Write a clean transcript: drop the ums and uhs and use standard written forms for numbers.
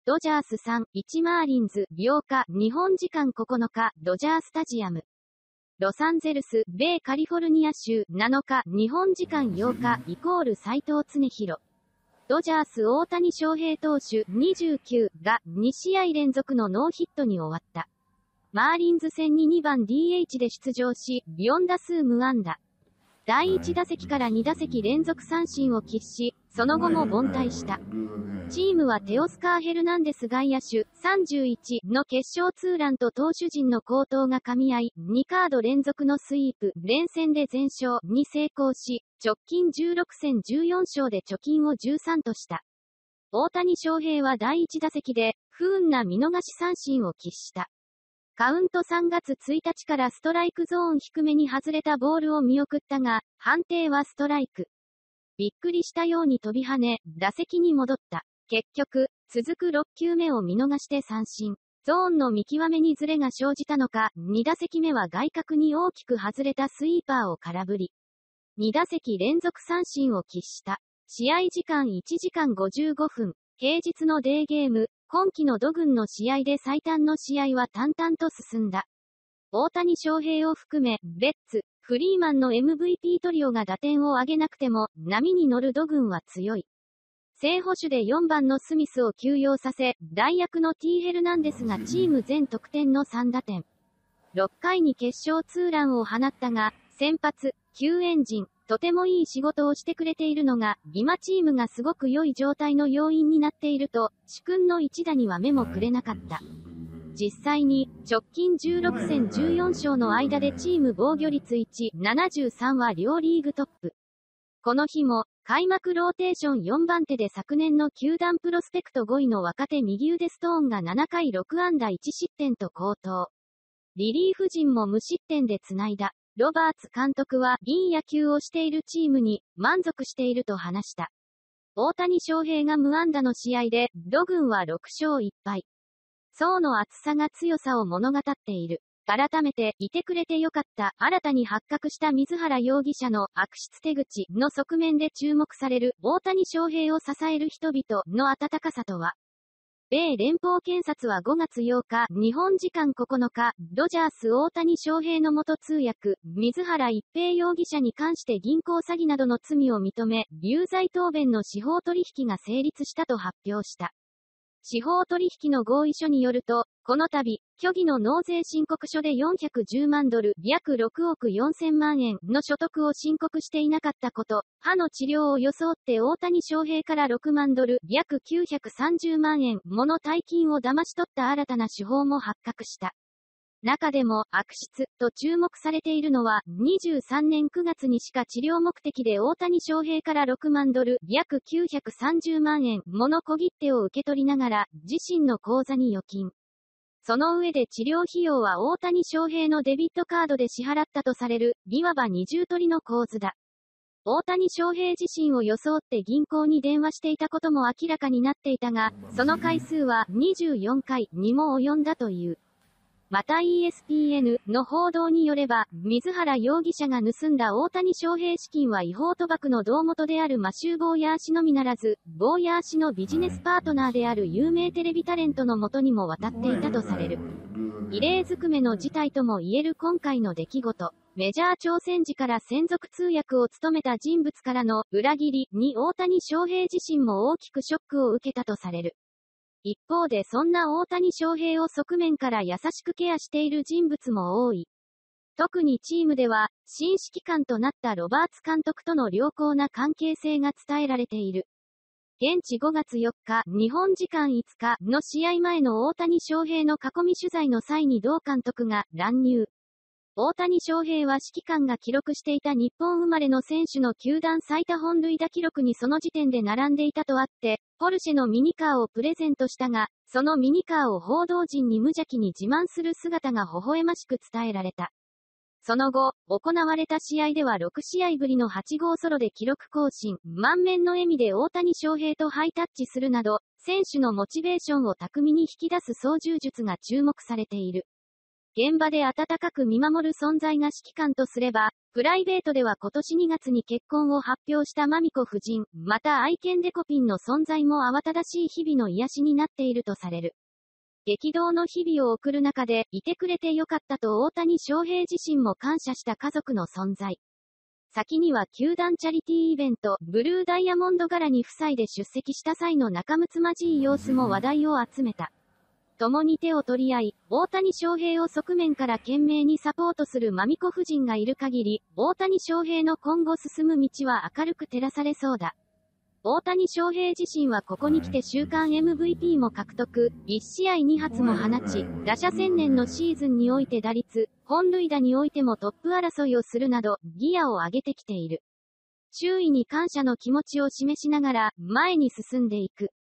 ドジャース3-1マーリンズ8日、日本時間9日、ドジャースタジアム。ロサンゼルス、米カリフォルニア州7日、日本時間8日、斉藤常弘。ドジャース大谷翔平投手29が2試合連続のノーヒットに終わった。マーリンズ戦に2番 DH で出場し、4打数無安打。第1打席から2打席連続三振を喫し、その後も凡退した。チームはテオスカー・ヘルナンデス外野手31の決勝ツーランと投手陣の好投が噛み合い、2カード連続のスイープ、連戦で全勝に成功し、直近16戦14勝で貯金を13とした。大谷翔平は第1打席で、不運な見逃し三振を喫した。カウント3月1日からストライクゾーン低めに外れたボールを見送ったが、判定はストライク。びっくりしたように飛び跳ね、打席に戻った。結局、続く6球目を見逃して三振。ゾーンの見極めにズレが生じたのか、2打席目は外角に大きく外れたスイーパーを空振り。2打席連続三振を喫した。試合時間1時間55分。平日のデーゲーム。今季の土軍の試合で最短の試合は淡々と進んだ。大谷翔平を含め、ベッツ、フリーマンの MVP トリオが打点を上げなくても、波に乗る土軍は強い。正捕手で4番のスミスを休養させ、代役の T ヘルナンデスがチーム全得点の3打点。6回に決勝ツーランを放ったが、先発、救援陣、とてもいい仕事をしてくれているのが、今チームがすごく良い状態の要因になっていると、主君の一打には目もくれなかった。実際に、直近16戦14勝の間でチーム防御率1.73は両リーグトップ。この日も、開幕ローテーション4番手で昨年の球団プロスペクト5位の若手右腕ストーンが7回6安打1失点と好投。リリーフ陣も無失点で繋いだ。ロバーツ監督は、いい野球をしているチームに満足していると話した。大谷翔平が無安打の試合で、土軍は6勝1敗。層の厚さが強さを物語っている。改めて、いてくれてよかった。新たに発覚した水原容疑者の悪質手口の側面で注目される大谷翔平を支える人々の温かさとは。米連邦検察は5月8日、日本時間9日、ドジャース大谷翔平の元通訳、水原一平容疑者に関して銀行詐欺などの罪を認め、有罪答弁の司法取引が成立したと発表した。司法取引の合意書によると、この度、虚偽の納税申告書で410万ドル、約6億4000万円の所得を申告していなかったこと、歯の治療を装って大谷翔平から6万ドル、約930万円もの大金を騙し取った新たな手法も発覚した。中でも、悪質と注目されているのは、23年9月にしか治療目的で大谷翔平から6万ドル、約930万円もの小切手を受け取りながら、自身の口座に預金。その上で治療費用は大谷翔平のデビットカードで支払ったとされる、いわば二重取りの構図だ。大谷翔平自身を装って銀行に電話していたことも明らかになっていたが、その回数は24回にも及んだという。また ESPN の報道によれば、水原容疑者が盗んだ大谷翔平資金は違法賭博の胴元であるマシュー・ボーヤー氏のみならず、ボーヤー氏のビジネスパートナーである有名テレビタレントの元にも渡っていたとされる。異例ずくめの事態とも言える今回の出来事。メジャー挑戦時から専属通訳を務めた人物からの裏切りに大谷翔平自身も大きくショックを受けたとされる。一方でそんな大谷翔平を側面から優しくケアしている人物も多い。特にチームでは、新指揮官となったロバーツ監督との良好な関係性が伝えられている。現地5月4日、日本時間5日の試合前の大谷翔平の囲み取材の際に同監督が乱入。大谷翔平は指揮官が記録していた日本生まれの選手の球団最多本塁打記録にその時点で並んでいたとあって、ポルシェのミニカーをプレゼントしたが、そのミニカーを報道陣に無邪気に自慢する姿が微笑ましく伝えられた。その後、行われた試合では6試合ぶりの8号ソロで記録更新、満面の笑みで大谷翔平とハイタッチするなど、選手のモチベーションを巧みに引き出す操縦術が注目されている。 現場で温かく見守る存在が指揮官とすれば、プライベートでは今年2月に結婚を発表したマミコ夫人、また愛犬デコピンの存在も慌ただしい日々の癒しになっているとされる。激動の日々を送る中で、いてくれてよかったと大谷翔平自身も感謝した家族の存在。先には球団チャリティーイベント、ブルーダイヤモンドガラに夫妻で出席した際の仲睦まじい様子も話題を集めた。共に手を取り合い、大谷翔平を側面から懸命にサポートするマミコ夫人がいる限り、大谷翔平の今後進む道は明るく照らされそうだ。大谷翔平自身はここに来て週間 MVP も獲得、1試合2発も放ち、打者1000年のシーズンにおいて打率、本塁打においてもトップ争いをするなど、ギアを上げてきている。周囲に感謝の気持ちを示しながら、前に進んでいく。